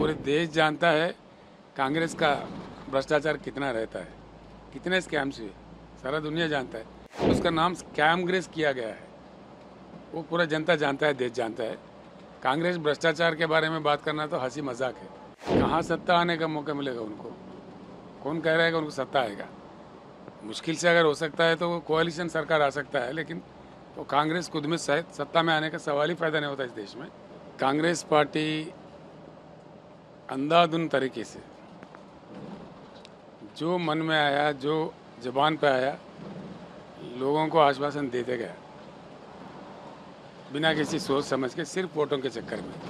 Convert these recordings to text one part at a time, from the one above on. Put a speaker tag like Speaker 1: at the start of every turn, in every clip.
Speaker 1: पूरे देश जानता है कांग्रेस का भ्रष्टाचार कितना रहता है, कितने स्कैम्स हुए, सारा दुनिया जानता है। उसका नाम स्कैमग्रेस किया गया है, वो पूरा जनता जानता है, देश जानता है। कांग्रेस भ्रष्टाचार के बारे में बात करना तो हंसी मजाक है। कहाँ सत्ता आने का मौका मिलेगा उनको? कौन कह रहा है कि उनको सत्ता आएगा? मुश्किल से अगर हो सकता है तो कोaliशन सरकार आ सकता है, लेकिन तो कांग्रेस खुद में शायद सत्ता में आने का सवाल ही पैदा नहीं होता इस देश में। कांग्रेस पार्टी अंधाधुन तरीके से जो मन में आया, जो जबान पे आया, लोगों को आश्वासन देते गया, बिना किसी सोच समझ के, सिर्फ वोटों के चक्कर में।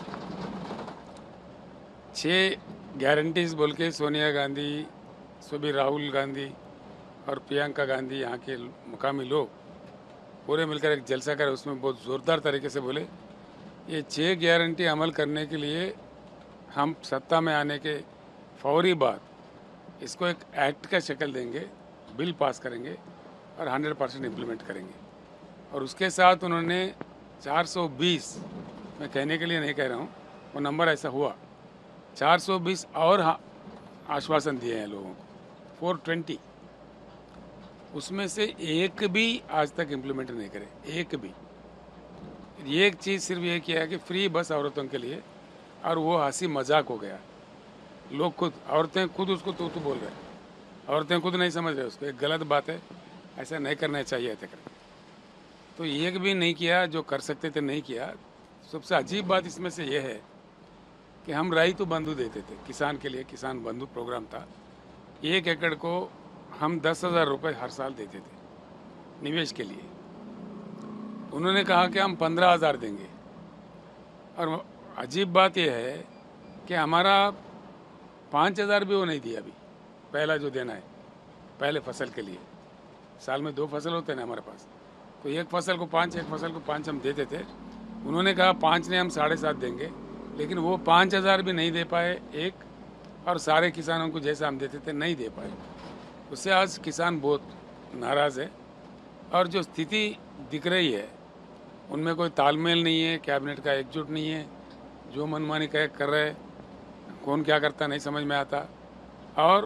Speaker 1: 6 गारंटीज बोल के सोनिया गांधी, सभी राहुल गांधी और प्रियंका गांधी, यहाँ के मुकामी लोग पूरे मिलकर एक जलसा कर उसमें बहुत ज़ोरदार तरीके से बोले ये 6 गारंटी अमल करने के लिए हम सत्ता में आने के फौरी बाद इसको एक एक्ट का शक्ल देंगे, बिल पास करेंगे और 100% इम्प्लीमेंट करेंगे। और उसके साथ उन्होंने 420, मैं कहने के लिए नहीं कह रहा हूँ, वो नंबर ऐसा हुआ, 420 और आश्वासन दिए हैं लोगों को, 420। उसमें से एक भी आज तक इम्प्लीमेंट नहीं करे, एक भी। एक चीज़ सिर्फ ये किया है कि फ्री बस औरतों के लिए, और वो हंसी मजाक हो गया। लोग खुद, औरतें खुद उसको तू बोल रहे हैं, औरतें खुद नहीं समझ रहे उसको, एक गलत बात है, ऐसा नहीं करना चाहिए थे करके। तो एक भी नहीं किया, जो कर सकते थे नहीं किया। सबसे अजीब बात इसमें से ये है कि हम राइतु बंधु देते थे किसान के लिए, किसान बंधु प्रोग्राम था। 1 एकड़ को हम 10,000 रुपये हर साल देते थे निवेश के लिए। उन्होंने कहा कि हम 15,000 देंगे। और अजीब बात यह है कि हमारा 5,000 भी वो नहीं दिया अभी, पहला जो देना है पहले फसल के लिए। साल में 2 फसल होते हैं ना हमारे पास, तो एक फसल को 5, एक फसल को 5 हम देते थे। उन्होंने कहा 5 ने हम 7.5 देंगे, लेकिन वो 5,000 भी नहीं दे पाए एक, और सारे किसानों को जैसा हम देते थे नहीं दे पाए। उससे आज किसान बहुत नाराज़ है। और जो स्थिति दिख रही है उनमें कोई तालमेल नहीं है, कैबिनेट का एकजुट नहीं है, जो मनमानी कर रहे, कौन क्या करता नहीं समझ में आता, और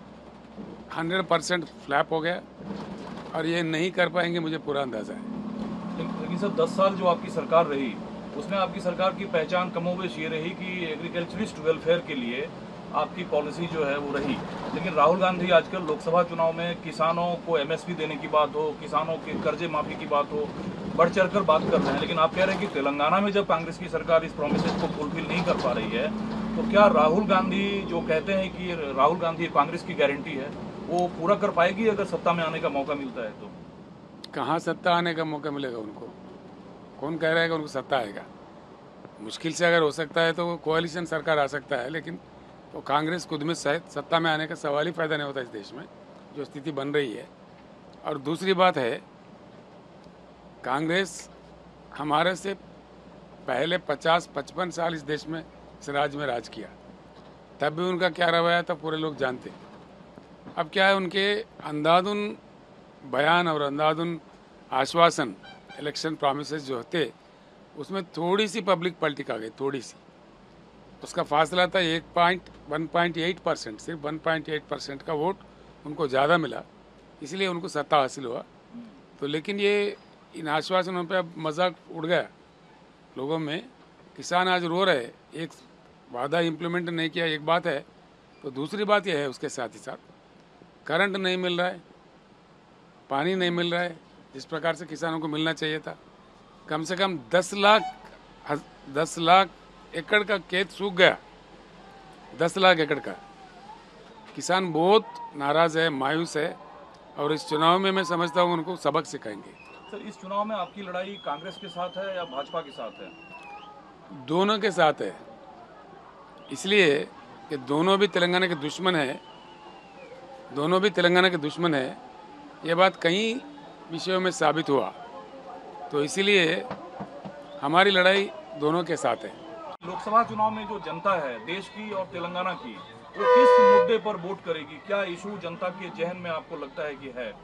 Speaker 1: 100% फ्लैप हो गया, और ये नहीं कर पाएंगे, मुझे पूरा अंदाज़ा है।
Speaker 2: लेकिन सर 10 साल जो आपकी सरकार रही, उसमें आपकी सरकार की पहचान कमोबेश ये रही कि एग्रीकल्चरिस्ट वेलफेयर के लिए आपकी पॉलिसी जो है वो रही। लेकिन राहुल गांधी आजकल लोकसभा चुनाव में किसानों को MSP देने की बात हो, किसानों के कर्जे माफी की बात हो, बढ़ चढ़ कर बात कर रहे हैं। लेकिन आप कह रहे हैं कि तेलंगाना में जब कांग्रेस की सरकार इस प्रोमिसेस को फुलफिल नहीं कर पा रही है, तो क्या राहुल गांधी जो कहते हैं कि राहुल गांधी कांग्रेस की गारंटी है, वो पूरा कर पाएगी अगर सत्ता में आने का मौका मिलता है? तो
Speaker 1: कहाँ सत्ता आने का मौका मिलेगा उनको? कौन कह रहा है कि उनको सत्ता आएगा? मुश्किल से अगर हो सकता है तो कोalition सरकार आ सकता है, लेकिन तो कांग्रेस खुद में शायद सत्ता में आने का सवाल ही पैदा नहीं होता इस देश में, जो स्थिति बन रही है। और दूसरी बात है, कांग्रेस हमारे से पहले 50-55 साल इस देश में, इस राज्य में राज किया, तब भी उनका क्या रवैया था पूरे लोग जानते। अब क्या है, उनके अंधाधुन बयान और अंधाधुन आश्वासन, इलेक्शन प्रॉमिसेस जो होते, उसमें थोड़ी सी पब्लिक पॉलिटिक आ गई, थोड़ी सी। उसका फासला था 1.8%, सिर्फ 1.8% का वोट उनको ज़्यादा मिला, इसलिए उनको सत्ता हासिल हुआ। तो लेकिन ये इन आश्वासनों पे अब मजाक उड़ गया लोगों में। किसान आज रो रहे, एक वादा इम्प्लीमेंट नहीं किया, एक बात है, तो दूसरी बात यह है उसके साथ ही साथ करंट नहीं मिल रहा है, पानी नहीं मिल रहा है जिस प्रकार से किसानों को मिलना चाहिए था। कम से कम 10 लाख एकड़ का खेत सूख गया, 10 लाख एकड़ का। किसान बहुत नाराज है, मायूस है, और इस चुनाव में मैं समझता हूँ उनको सबक सिखाएंगे।
Speaker 2: सर इस चुनाव में आपकी लड़ाई कांग्रेस के साथ है या भाजपा के साथ है?
Speaker 1: दोनों के साथ है, इसलिए कि दोनों भी तेलंगाना के दुश्मन है, दोनों भी तेलंगाना के दुश्मन है। ये बात कई विषयों में साबित हुआ, तो इसीलिए हमारी लड़ाई दोनों के साथ है।
Speaker 2: लोकसभा चुनाव में जो जनता है देश की और तेलंगाना की, वो किस मुद्दे पर वोट करेगी? क्या इशू जनता के जहन में आपको लगता है कि है?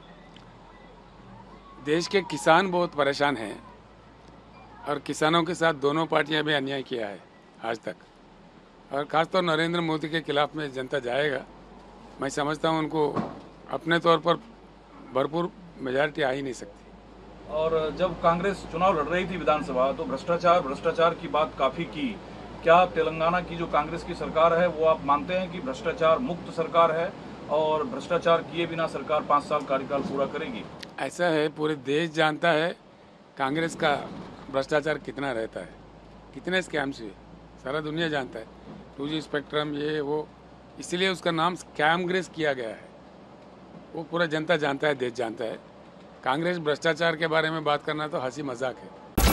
Speaker 1: देश के किसान बहुत परेशान हैं, और किसानों के साथ दोनों पार्टियां भी अन्याय किया है आज तक। और खासतौर नरेंद्र मोदी के खिलाफ में जनता जाएगा। मैं समझता हूँ उनको अपने तौर पर भरपूर मेजॉरिटी आ ही नहीं सकती।
Speaker 2: और जब कांग्रेस चुनाव लड़ रही थी विधानसभा तो भ्रष्टाचार की बात काफी की। क्या तेलंगाना की जो कांग्रेस की सरकार है वो आप मानते हैं कि भ्रष्टाचार मुक्त सरकार है और भ्रष्टाचार किए बिना सरकार 5 साल कार्यकाल पूरा करेगी?
Speaker 1: ऐसा है, पूरे देश जानता है कांग्रेस का भ्रष्टाचार कितना रहता है, कितने स्कैम्स हुए, सारा दुनिया जानता है। 2G स्पेक्ट्रम ये वो, इसलिए उसका नाम स्कैमग्रेस किया गया है। वो पूरा जनता जानता है, देश जानता है। कांग्रेस भ्रष्टाचार के बारे में बात करना तो हंसी मजाक है।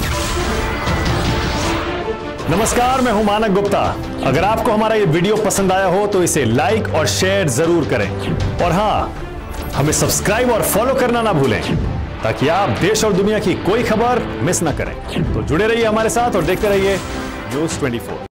Speaker 3: नमस्कार, मैं हूं मानक गुप्ता। अगर आपको हमारा ये वीडियो पसंद आया हो तो इसे लाइक और शेयर जरूर करें और हां, हमें सब्सक्राइब और फॉलो करना ना भूलें ताकि आप देश और दुनिया की कोई खबर मिस ना करें। तो जुड़े रहिए हमारे साथ और देखते रहिए न्यूज़ 24।